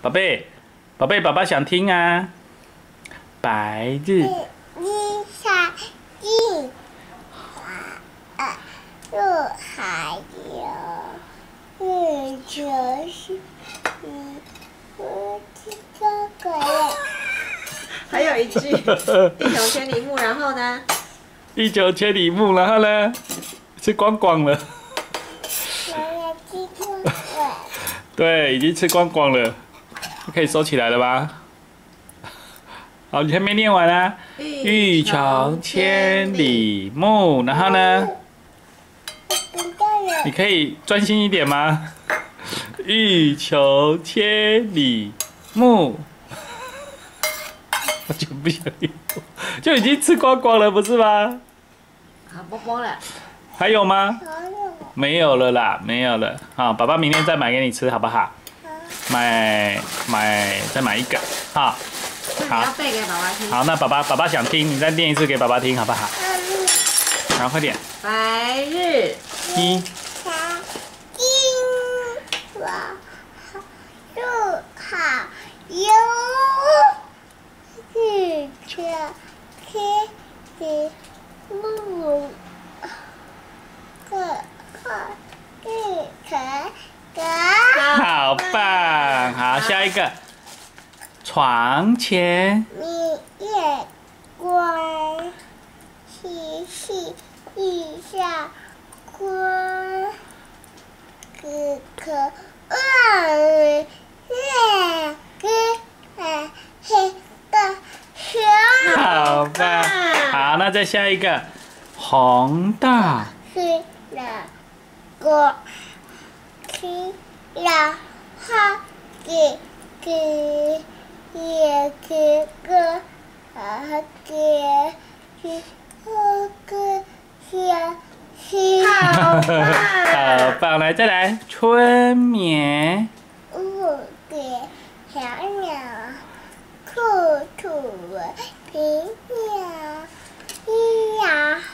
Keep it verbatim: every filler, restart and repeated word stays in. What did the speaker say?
宝贝，宝贝，爸爸想听啊。白日依山尽，花入海流，日久生情，夫妻高贵。 还有一句一九千里目，然后呢？ 一九千里目，然后呢？吃光光了。对，已经吃光光了，可以收起来了吧？好，你还没念完啊。欲穷千里目，然后呢？你可以专心一点吗？欲穷千里目，我就不想念，就已经吃光光了，不是吗？ 好，播播了。 还有吗？没有了啦，没有了。好，爸爸明天再买给你吃，好不好？买买再买一个，好。 那你要背给爸爸听。 好，那爸爸爸爸想听，你再念一次给爸爸听，好不好？好，快点。 白日一。 金花入海流，日久千里目，各好日成得。 好棒！好，下一个。床前明月光，细细地上光。可可望月跟黑的熊。 好棒！好，那再下一个。红豆吃了果，吃了花给给。也给个啊给给个小青。 好棒！来，再来。春眠雾给小鸟，兔兔平鸟，一呀